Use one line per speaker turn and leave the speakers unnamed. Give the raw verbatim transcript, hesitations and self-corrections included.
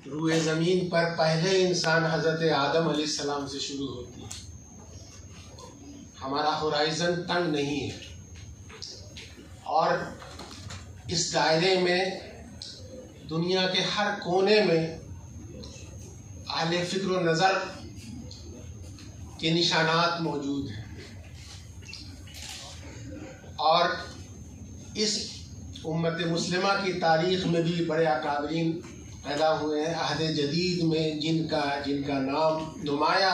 रूए ज़मीन पर पहले इंसान हज़रत आदम अलैहिस्सलाम से शुरू होती है। हमारा होराइज़न तंग नहीं है और इस दायरे में दुनिया के हर कोने में अहले फ़िक्र व नज़र के निशानात मौजूद हैं और इस उम्मत मुस्लिमा की तारीख़ में भी बड़े अकाबरीन पैदा हुए हैं अहद जदीद में, जिनका जिनका नाम नुमाया